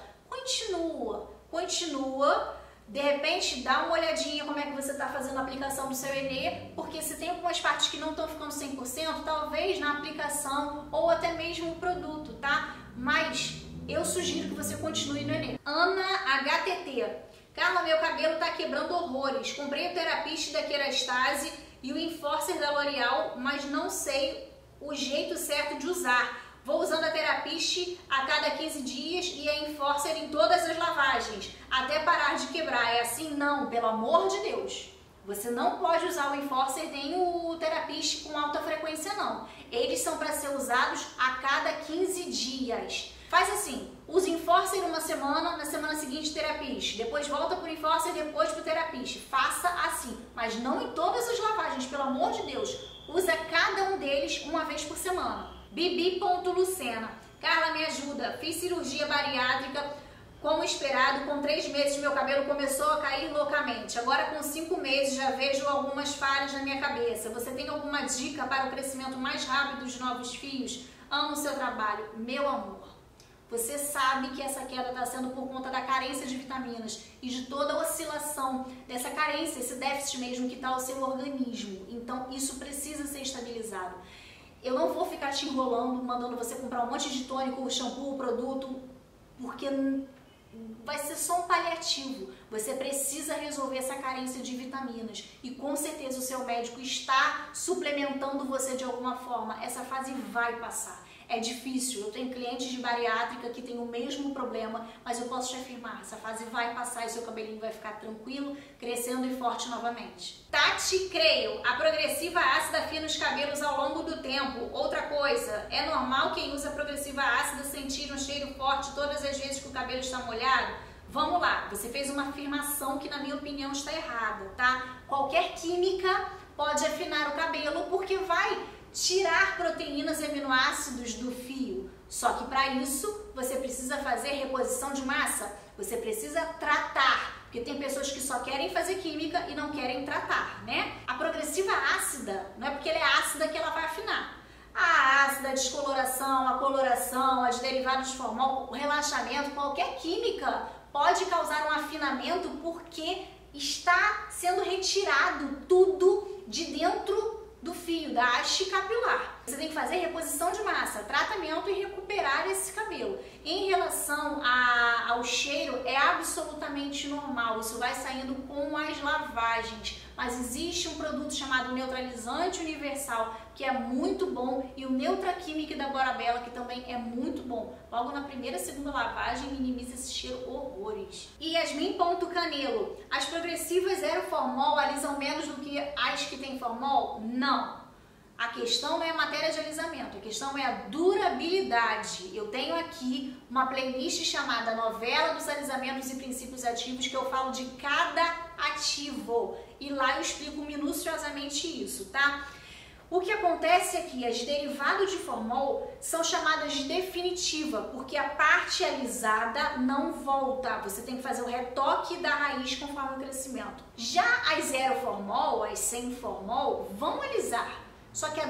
Speaker 1: continua. De repente, dá uma olhadinha como é que você está fazendo a aplicação do seu Enê, porque se tem algumas partes que não estão ficando 100%, talvez na aplicação ou até mesmo o produto, tá? Mas eu sugiro que você continue no Enê. Ana HTT. Carla, meu cabelo tá quebrando horrores. Comprei o Therapist da Kerastase e o Enforcer da L'Oreal, mas não sei o jeito certo de usar. Vou usando a Therapist a cada 15 dias e a Enforcer em todas as lavagens, até parar de quebrar. É assim? Não, pelo amor de Deus. Você não pode usar o Enforcer nem o Therapist com alta frequência, não. Eles são para ser usados a cada 15 dias. Faz assim, usa Enforcer uma semana, na semana seguinte Therapist, depois volta pro Enforcer, depois pro Therapist. Faça assim, mas não em todas as lavagens, pelo amor de Deus. Usa cada um deles uma vez por semana. Bibi.Lucena. Carla, me ajuda. Fiz cirurgia bariátrica como esperado, com 3 meses meu cabelo começou a cair loucamente. Agora com 5 meses já vejo algumas falhas na minha cabeça. Você tem alguma dica para o crescimento mais rápido de novos fios? Amo o seu trabalho. Meu amor, você sabe que essa queda está sendo por conta da carência de vitaminas e de toda a oscilação dessa carência, esse déficit mesmo que está o seu organismo. Então isso precisa ser estabilizado. Eu não vou ficar te enrolando, mandando você comprar um monte de tônico, shampoo, produto, porque vai ser só um paliativo. Você precisa resolver essa carência de vitaminas e com certeza o seu médico está suplementando você de alguma forma. Essa fase vai passar. É difícil, eu tenho clientes de bariátrica que têm o mesmo problema, mas eu posso te afirmar, essa fase vai passar e seu cabelinho vai ficar tranquilo, crescendo e forte novamente. Tati Creio, a progressiva ácida fina os cabelos ao longo do tempo. Outra coisa, é normal quem usa progressiva ácida sentir um cheiro forte todas as vezes que o cabelo está molhado? Vamos lá, você fez uma afirmação que na minha opinião está errada, tá? Qualquer química pode afinar o cabelo porque vai tirar proteínas e aminoácidos do fio. Só que para isso você precisa fazer reposição de massa, você precisa tratar, porque tem pessoas que só querem fazer química e não querem tratar, né? A progressiva ácida, não é porque ela é ácida que ela vai afinar. A ácida, a descoloração, a coloração, as derivados de formol, o relaxamento, qualquer química pode causar um afinamento porque está sendo retirado tudo de dentro do fio, da haste capilar. Você tem que fazer reposição de massa, tratamento e recuperar esse cabelo. Em relação ao cheiro, é absolutamente normal, isso vai saindo com as lavagens, mas existe um produto chamado neutralizante universal, que é muito bom, e o Neutra Química da Borabella, que também é muito bom. Logo na primeira e segunda lavagem, minimiza esse cheiro horrores. E Yasmin.Canelo, as progressivas zero formol alisam menos do que as que tem formol? Não. A questão não é a matéria de alisamento, a questão é a durabilidade. Eu tenho aqui uma playlist chamada Novela dos Alisamentos e Princípios Ativos, que eu falo de cada ativo. E lá eu explico minuciosamente isso, tá? O que acontece é que as derivados de formol são chamadas de definitiva, porque a parte alisada não volta. Você tem que fazer o retoque da raiz conforme o crescimento. Já as zero formol, as sem formol, vão alisar. Só que a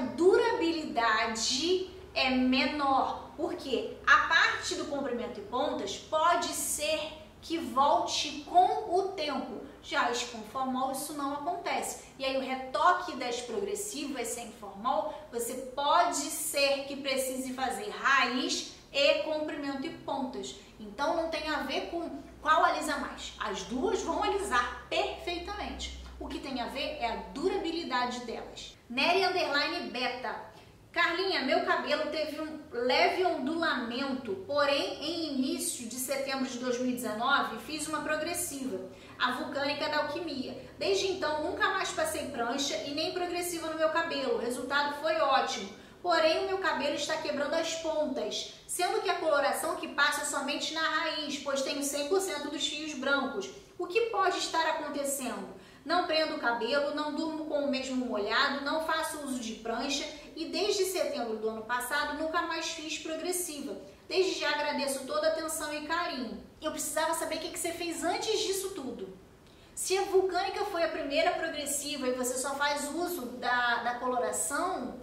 Speaker 1: durabilidade é menor, porque a parte do comprimento e pontas pode ser que volte com o tempo. Já as com formol isso não acontece. E aí o retoque das progressivas sem formol, você pode ser que precise fazer raiz e comprimento e pontas. Então não tem a ver com qual alisa mais. As duas vão alisar perfeitamente. O que tem a ver é a durabilidade delas. Nery_Beta. Carlinha, meu cabelo teve um leve ondulamento, porém em início de setembro de 2019 fiz uma progressiva, a vulcânica da alquimia. Desde então nunca mais passei prancha e nem progressiva no meu cabelo, o resultado foi ótimo. Porém o meu cabelo está quebrando as pontas, sendo que a coloração que passa somente na raiz, pois tenho 100% dos fios brancos. O que pode estar acontecendo? Não prendo o cabelo, não durmo com o mesmo molhado, não faço uso de prancha e desde setembro do ano passado nunca mais fiz progressiva. Desde já agradeço toda a atenção e carinho. Eu precisava saber o que você fez antes disso tudo. Se a vulcânica foi a primeira progressiva e você só faz uso da coloração,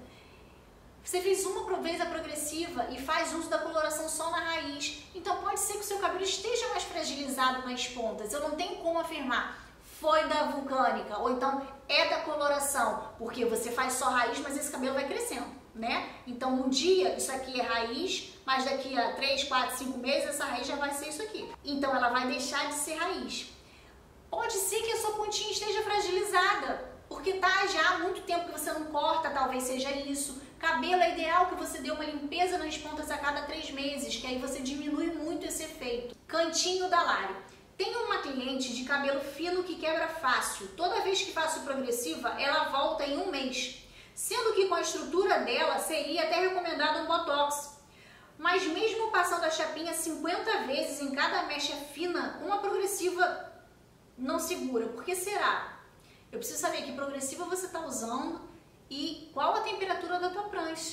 Speaker 1: você fez uma vez a progressiva e faz uso da coloração só na raiz. Então pode ser que o seu cabelo esteja mais fragilizado nas pontas. Eu não tenho como afirmar foi da vulcânica, ou então é da coloração, porque você faz só raiz, mas esse cabelo vai crescendo, né? Então um dia isso aqui é raiz, mas daqui a 3, 4, 5 meses essa raiz já vai ser isso aqui. Então ela vai deixar de ser raiz. Pode ser que a sua pontinha esteja fragilizada, porque tá já há muito tempo que você não corta, talvez seja isso. Cabelo é ideal que você dê uma limpeza nas pontas a cada 3 meses, que aí você diminui muito esse efeito. Cantinho da Lari. Tenho uma cliente de cabelo fino que quebra fácil. Toda vez que faço progressiva, ela volta em 1 mês. Sendo que com a estrutura dela, seria até recomendado um botox. Mas mesmo passando a chapinha 50 vezes em cada mecha fina, uma progressiva não segura. Por que será? Eu preciso saber que progressiva você está usando e qual a temperatura da tua prancha.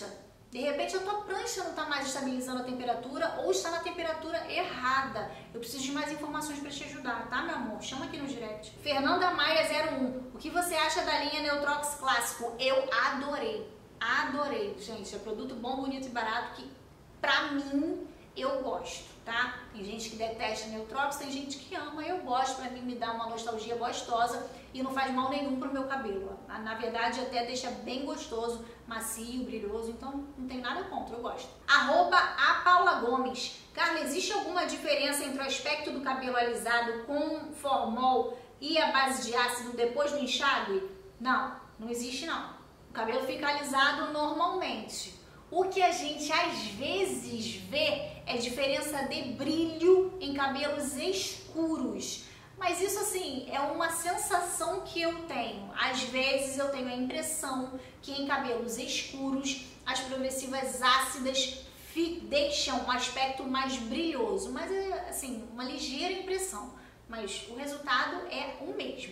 Speaker 1: De repente a tua prancha não está mais estabilizando a temperatura ou está na temperatura errada. Eu preciso de mais informações para te ajudar, tá, meu amor? Chama aqui no direct. Fernanda Maia 01. O que você acha da linha Neutrox Clássico? Eu adorei. Adorei. Gente, é produto bom, bonito e barato que, pra mim, eu gosto, tá? Tem gente que detesta Neutrox, tem gente que ama. Eu gosto, pra mim me dá uma nostalgia gostosa e não faz mal nenhum pro meu cabelo. Na verdade, até deixa bem gostoso, macio, brilhoso, então não tem nada contra, eu gosto. @apaulagomes. Carla, existe alguma diferença entre o aspecto do cabelo alisado com formol e a base de ácido depois do enxágue? Não, não existe não. O cabelo fica alisado normalmente. O que a gente às vezes vê é diferença de brilho em cabelos escuros. Mas isso assim, é uma sensação que eu tenho. Às vezes eu tenho a impressão que em cabelos escuros as progressivas ácidas deixam um aspecto mais brilhoso. Mas é assim, uma ligeira impressão. Mas o resultado é o mesmo.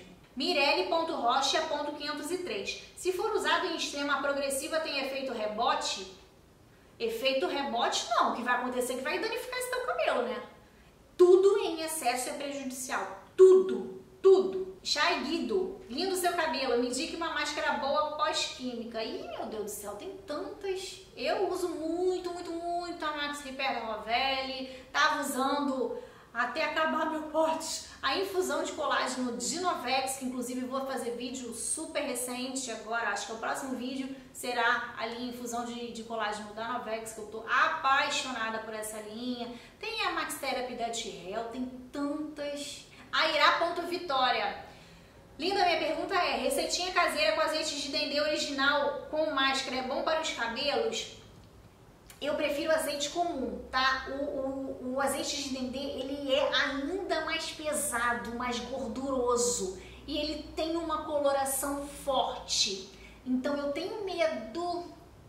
Speaker 1: Mirelle.rocha.503. Se for usado em extrema, a progressiva tem efeito rebote? Efeito rebote não, o que vai acontecer é que vai danificar esse teu cabelo, né? Tudo em excesso é prejudicial, tudo, tudo. Chay Guido, lindo seu cabelo, me indique uma máscara boa pós-química. Ih, meu Deus do céu, tem tantas. Eu uso muito a Max Repair Novelli, tava usando até acabar meu pote a infusão de colágeno de Novex, que inclusive vou fazer vídeo super recente agora, acho que o próximo vídeo será a linha infusão de colágeno da Novex, que eu tô apaixonada por essa linha. Tem a Max Therapy da Tirel, tem tantas. Aira.vitória. Linda, minha pergunta é, receitinha caseira com azeite de dendê original com máscara é bom para os cabelos? Eu prefiro azeite comum, tá? O azeite de dendê, ele é ainda mais pesado, mais gorduroso. E ele tem uma coloração forte. Então eu tenho medo.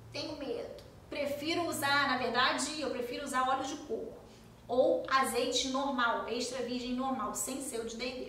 Speaker 1: Prefiro usar, na verdade, eu prefiro usar óleo de coco. Ou azeite normal, extra virgem normal, sem ser o de dendê.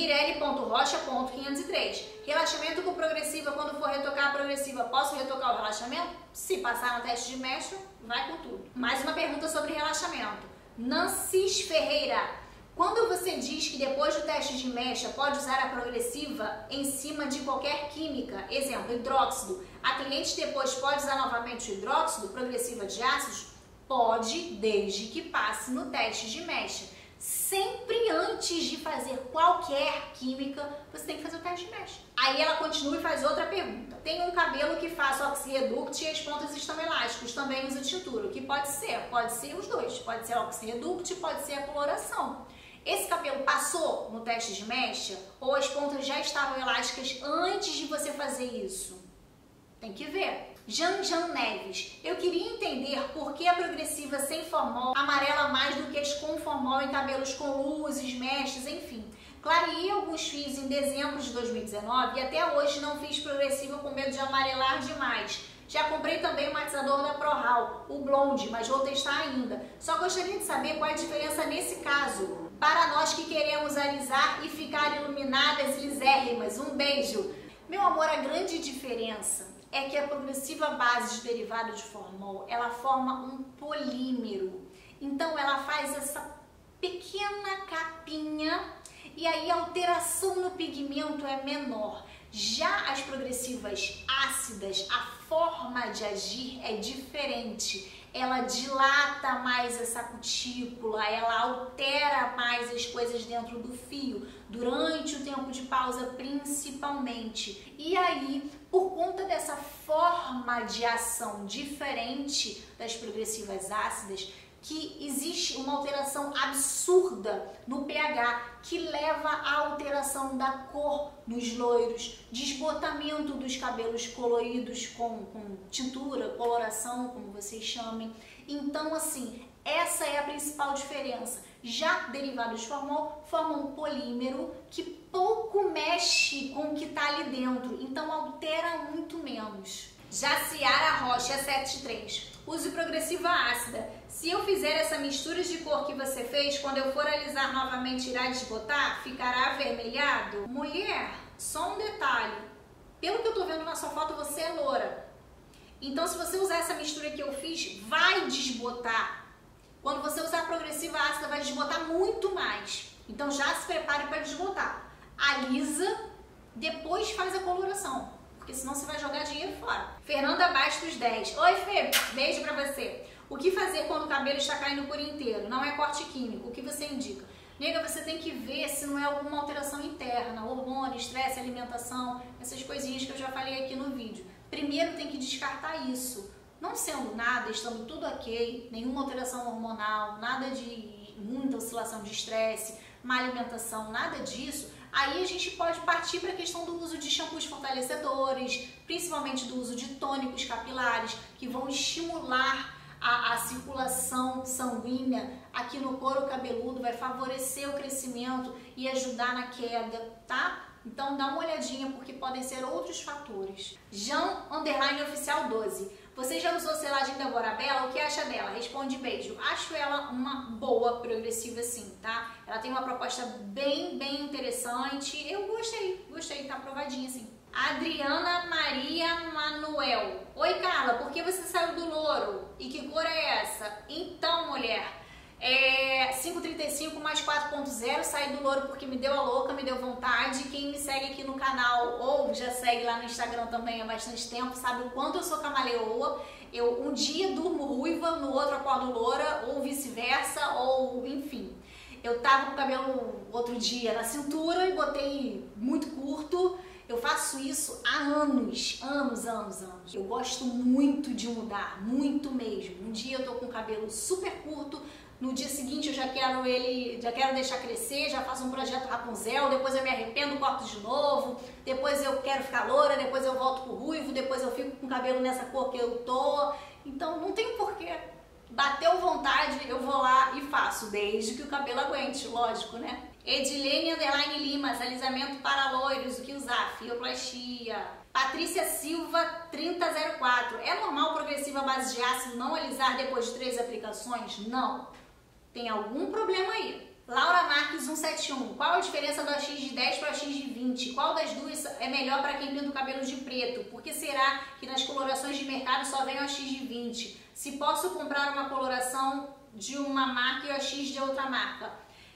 Speaker 1: Mirelle.rocha.503. Relaxamento com progressiva, quando for retocar a progressiva, posso retocar o relaxamento? Se passar no teste de mecha, vai com tudo. Mais uma pergunta sobre relaxamento. Nancis Ferreira. Quando você diz que depois do teste de mecha pode usar a progressiva em cima de qualquer química, exemplo, hidróxido, a cliente depois pode usar novamente o hidróxido, progressiva de ácidos? Pode, desde que passe no teste de mecha. Sempre antes de fazer qualquer química, você tem que fazer o teste de mecha. Aí ela continua e faz outra pergunta. Tem um cabelo que faz oxirreduct e as pontas estão elásticas, também usa tintura. O que pode ser os dois. Pode ser oxirreduct, pode ser a coloração. Esse cabelo passou no teste de mecha ou as pontas já estavam elásticas antes de você fazer isso? Tem que ver. Jan Neves, eu queria entender por que a progressiva sem formol amarela mais do que as com formol em cabelos com luzes, mechas, enfim. Clareei alguns fios em dezembro de 2019 e até hoje não fiz progressiva com medo de amarelar demais. Já comprei também o matizador da ProHaul, o Blonde, mas vou testar ainda. Só gostaria de saber qual é a diferença nesse caso, para nós que queremos alisar e ficar iluminadas e lisérrimas. Um beijo! Meu amor, a grande diferença é que a progressiva base de derivado de formol, ela forma um polímero. Então ela faz essa pequena capinha e aí a alteração no pigmento é menor. Já as progressivas ácidas, a forma de agir é diferente. Ela dilata mais essa cutícula, ela altera mais as coisas dentro do fio, durante o tempo de pausa principalmente. E aí, por conta dessa forma de ação diferente das progressivas ácidas, que existe uma alteração absurda no pH, que leva à alteração da cor nos loiros, desbotamento dos cabelos coloridos com tintura, coloração, como vocês chamem. Então, assim, essa é a principal diferença. Já derivados de formol formam um polímero que pouco mexe com o que está ali dentro, então altera muito menos. Jaciara Rocha 73. Use progressiva ácida. Se eu fizer essa mistura de cor que você fez, quando eu for alisar novamente irá desbotar? Ficará avermelhado? Mulher, só um detalhe. Pelo que eu tô vendo na sua foto, você é loura. Então, se você usar essa mistura que eu fiz, vai desbotar. Quando você usar a progressiva ácida, vai desbotar muito mais. Então, já se prepare para desbotar. Alisa, depois faz a coloração, porque senão você vai jogar dinheiro fora. Fernanda Bastos 10. Oi, Fê, beijo pra você. O que fazer quando o cabelo está caindo por inteiro? Não é corte químico, o que você indica? Nega, você tem que ver se não é alguma alteração interna, hormônio, estresse, alimentação, essas coisinhas que eu já falei aqui no vídeo. Primeiro tem que descartar isso. Não sendo nada, estando tudo ok, nenhuma alteração hormonal, nada de muita oscilação de estresse, má alimentação, nada disso, aí a gente pode partir para a questão do uso de shampoos fortalecedores, principalmente do uso de tônicos capilares, que vão estimular a circulação sanguínea aqui no couro cabeludo, vai favorecer o crescimento e ajudar na queda, tá? Então dá uma olhadinha porque podem ser outros fatores. Jean_oficial 12. Você já usou selagem da Borabella? O que acha dela? Responde beijo. Acho ela uma boa progressiva sim, tá? Ela tem uma proposta bem interessante. Eu gostei, tá aprovadinha sim. Adriana Maria Manuel. Oi, Carla, por que você saiu do louro? E que cor é essa? Então, mulher, 535 mais 4.0, saí do louro porque me deu a louca, me deu vontade. Quem me segue aqui no canal ou já segue lá no Instagram também há bastante tempo, sabe o quanto eu sou camaleoa. Eu um dia durmo ruiva, no outro acordo loura, ou vice-versa, ou enfim. Eu tava com o cabelo outro dia na cintura e botei muito curto. Eu faço isso há anos. Eu gosto muito de mudar, muito mesmo. Um dia eu tô com o cabelo super curto, no dia seguinte eu já quero deixar crescer, já faço um projeto Rapunzel, depois eu me arrependo, corto de novo, depois eu quero ficar loura, depois eu volto pro ruivo, depois eu fico com o cabelo nessa cor que eu tô. Então não tem porquê. Bateu vontade, eu vou lá e faço, desde que o cabelo aguente, lógico, né? Edilene_Limas, alisamento para loiros, o que usar? Fioplastia. Patrícia Silva 3004. É normal progressiva base de ácido não alisar depois de 3 aplicações? Não. Tem algum problema aí. Laura Marques 171. Qual a diferença do AX de 10 para o AX de 20? Qual das duas é melhor para quem pinta o cabelo de preto? Por que será que nas colorações de mercado só vem o AX de 20? Se posso comprar uma coloração de uma marca e o AX de outra marca?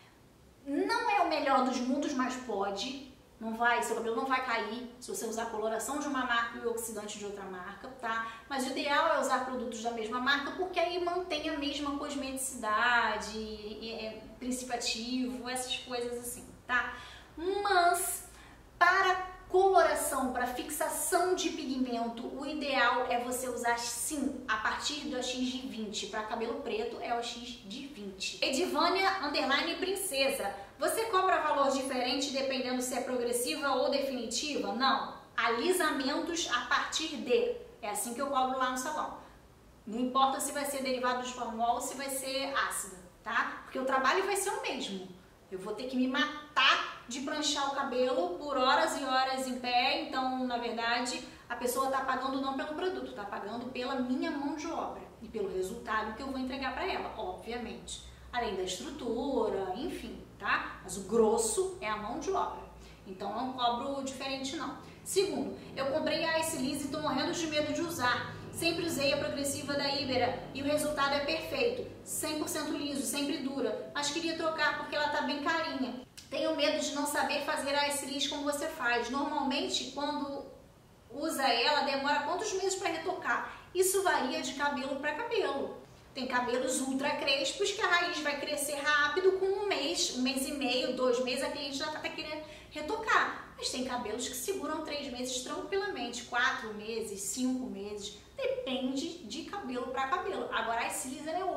Speaker 1: Não é o melhor dos mundos, mas pode. Seu cabelo não vai cair se você usar a coloração de uma marca e o oxidante de outra marca, tá? Mas o ideal é usar produtos da mesma marca porque aí mantém a mesma cosmeticidade, princípio ativo, essas coisas assim, tá? Mas para coloração, para fixação de pigmento, o ideal é você usar sim a partir do AX de 20. Para cabelo preto é o AX de 20. Edivânia_princesa. Você cobra valor diferente dependendo se é progressiva ou definitiva? Não. Alisamentos a partir de. É assim que eu cobro lá no salão. Não importa se vai ser derivado de formol ou se vai ser ácida, tá? Porque o trabalho vai ser o mesmo. Eu vou ter que me matar de pranchar o cabelo por horas e horas em pé. Então, na verdade, a pessoa está pagando não pelo produto, está pagando pela minha mão de obra e pelo resultado que eu vou entregar para ela, obviamente. Além da estrutura, enfim, tá? Mas o grosso é a mão de obra. Então, não cobro diferente, não. Segundo, eu comprei a Ice Lise e estou morrendo de medo de usar. Sempre usei a progressiva da Ibera e o resultado é perfeito. 100% liso, sempre dura. Mas queria trocar porque ela tá bem carinha. Tenho medo de não saber fazer a Ice Lise como você faz. Normalmente, quando usa ela, demora quantos meses para retocar? Isso varia de cabelo para cabelo. Tem cabelos ultra crespos que a raiz vai crescer rápido com um mês e meio, 2 meses, a cliente já tá querendo retocar. Mas tem cabelos que seguram 3 meses tranquilamente, 4 meses, 5 meses. Depende de cabelo para cabelo. Agora a Ice Lise é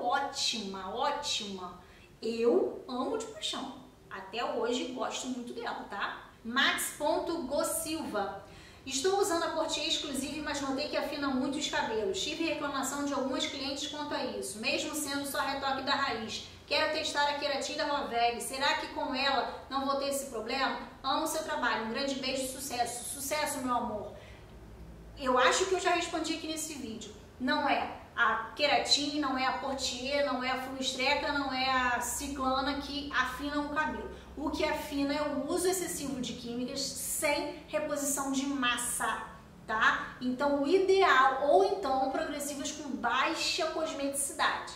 Speaker 1: ótima. Eu amo de paixão. Até hoje gosto muito dela, tá? Max.gosilva. Estou usando a Portier Exclusive, mas notei que afina muito os cabelos. Tive reclamação de algumas clientes quanto a isso, mesmo sendo só retoque da raiz. Quero testar a queratina Rovelli. Será que com ela não vou ter esse problema? Amo o seu trabalho. Um grande beijo e sucesso. Sucesso, meu amor. Eu acho que eu já respondi aqui nesse vídeo. Não é a Keratin, não é a Portier, não é a Fulustreca, não é a Ciclana que afinam o cabelo. O que afina é o uso excessivo de químicas sem reposição de massa. tá? Então o ideal, ou então progressivas com baixa cosmeticidade.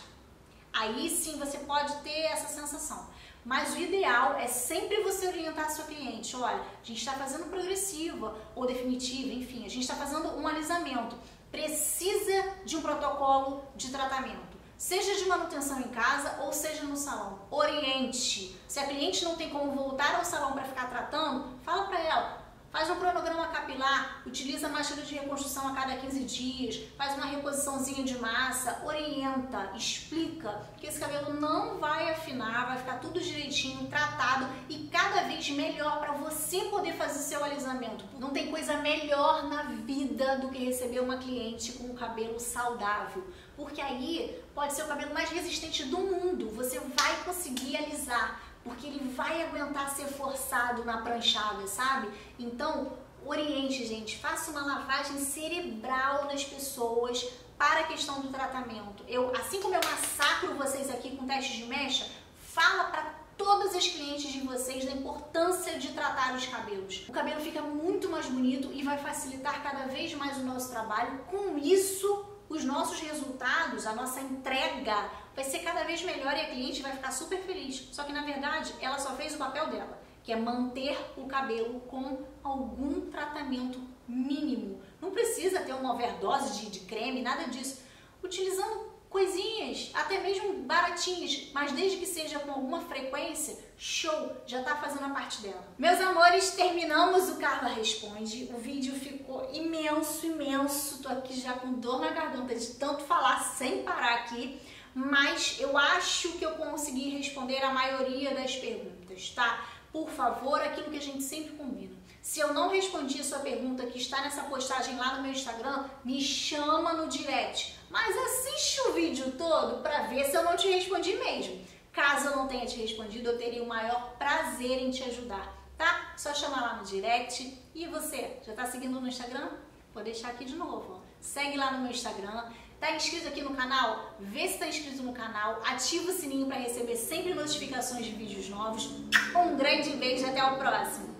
Speaker 1: Aí sim você pode ter essa sensação. Mas o ideal é sempre você orientar a sua cliente. Olha, a gente está fazendo progressiva ou definitiva, enfim, a gente está fazendo um alisamento. Precisa de um protocolo de tratamento. Seja de manutenção em casa ou seja no salão. Oriente. Se a cliente não tem como voltar ao salão para ficar tratando, fala para ela. Faz um cronograma capilar, utiliza máscara de reconstrução a cada 15 dias, faz uma reposiçãozinha de massa, orienta, explica que esse cabelo não vai afinar, vai ficar tudo direitinho, tratado e cada vez melhor para você poder fazer seu alisamento. Não tem coisa melhor na vida do que receber uma cliente com um cabelo saudável, porque aí pode ser o cabelo mais resistente do mundo, você vai conseguir alisar. Porque ele vai aguentar ser forçado na pranchada, sabe? Então, oriente, gente, faça uma lavagem cerebral nas pessoas para a questão do tratamento. Assim como eu massacro vocês aqui com testes de mecha, fala para todas as clientes de vocês da importância de tratar os cabelos. O cabelo fica muito mais bonito e vai facilitar cada vez mais o nosso trabalho. Com isso, os nossos resultados, a nossa entrega vai ser cada vez melhor e a cliente vai ficar super feliz. Só que na verdade ela só fez o papel dela, que é manter o cabelo com algum tratamento mínimo. Não precisa ter uma overdose de creme, nada disso. Utilizando coisinhas, até mesmo baratinhas, mas desde que seja com alguma frequência, show, já tá fazendo a parte dela. Meus amores, terminamos o Carla Responde. O vídeo ficou imenso, imenso. Tô aqui já com dor na garganta de tanto falar sem parar aqui, mas eu acho que eu consegui responder a maioria das perguntas, tá? Por favor, aquilo que a gente sempre combina. Se eu não respondi a sua pergunta que está nessa postagem lá no meu Instagram, me chama no direct. Mas assiste o vídeo todo para ver se eu não te respondi mesmo. Caso eu não tenha te respondido, eu teria o maior prazer em te ajudar, tá? Só chamar lá no direct. E você, já tá seguindo no Instagram? Vou deixar aqui de novo, ó. Segue lá no meu Instagram. Tá inscrito aqui no canal? Vê se tá inscrito no canal. Ativa o sininho para receber sempre notificações de vídeos novos. Um grande beijo e até o próximo.